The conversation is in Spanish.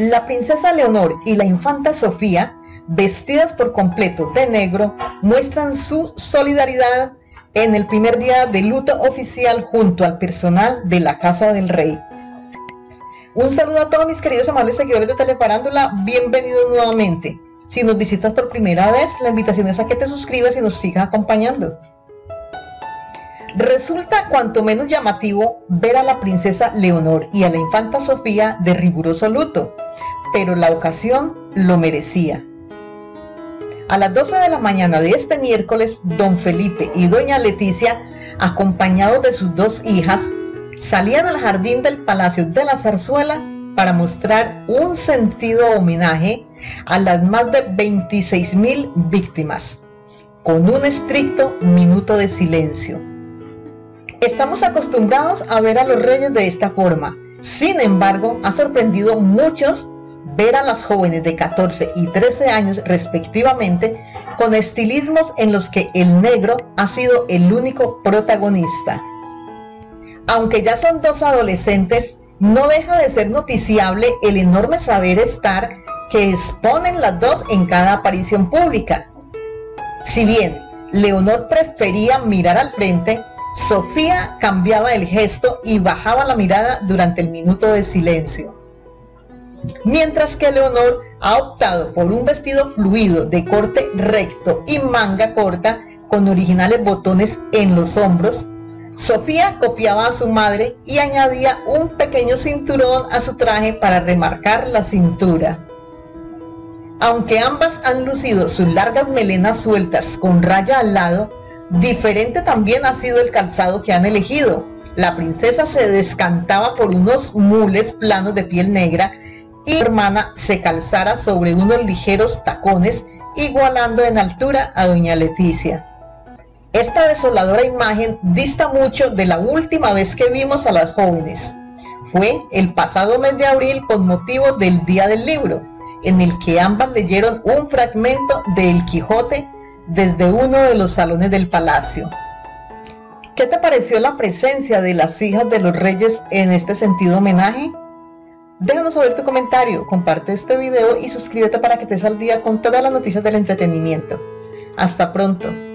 La princesa Leonor y la infanta Sofía, vestidas por completo de negro, muestran su solidaridad en el primer día de luto oficial junto al personal de la Casa del Rey. Un saludo a todos mis queridos amables seguidores de Telefarándula, bienvenidos nuevamente. Si nos visitas por primera vez, la invitación es a que te suscribas y nos sigas acompañando. Resulta cuanto menos llamativo ver a la princesa Leonor y a la infanta Sofía de riguroso luto, pero la ocasión lo merecía. A las 12 de la mañana de este miércoles, don Felipe y doña Leticia, acompañados de sus dos hijas, salían al jardín del Palacio de la Zarzuela para mostrar un sentido homenaje a las más de 26.000 víctimas, con un estricto minuto de silencio. Estamos acostumbrados a ver a los reyes de esta forma. Sin embargo, ha sorprendido a muchos ver a las jóvenes de 14 y 13 años respectivamente con estilismos en los que el negro ha sido el único protagonista. Aunque ya son dos adolescentes, no deja de ser noticiable el enorme saber estar que exponen las dos en cada aparición pública. Si bien Leonor prefería mirar al frente, Sofía cambiaba el gesto y bajaba la mirada durante el minuto de silencio. Mientras que Leonor ha optado por un vestido fluido de corte recto y manga corta con originales botones en los hombros, Sofía copiaba a su madre y añadía un pequeño cinturón a su traje para remarcar la cintura. Aunque ambas han lucido sus largas melenas sueltas con raya al lado, diferente también ha sido el calzado que han elegido. La princesa se descantaba por unos mules planos de piel negra y su hermana se calzara sobre unos ligeros tacones, igualando en altura a doña Leticia. Esta desoladora imagen dista mucho de la última vez que vimos a las jóvenes. Fue el pasado mes de abril con motivo del Día del Libro, en el que ambas leyeron un fragmento de El Quijote desde uno de los salones del palacio. ¿Qué te pareció la presencia de las hijas de los reyes en este sentido homenaje? Déjanos saber tu comentario, comparte este video y suscríbete para que estés al día con todas las noticias del entretenimiento. Hasta pronto.